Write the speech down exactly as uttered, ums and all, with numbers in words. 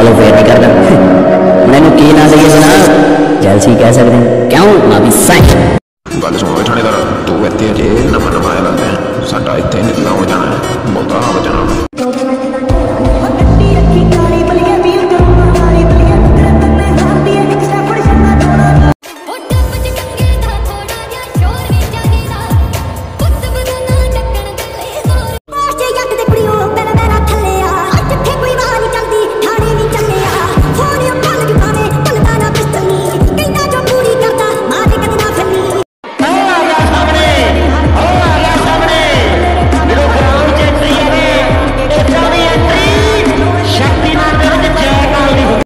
Follow फिर नहीं करना। मैंने की ना सही जनाब जैसी कह सकते हैं क्यों ना भी साइन गल सुनो थानेदार तू इतने अजे नवा नवा आया लगता है साडा इतने निकला हो जाना है बहुता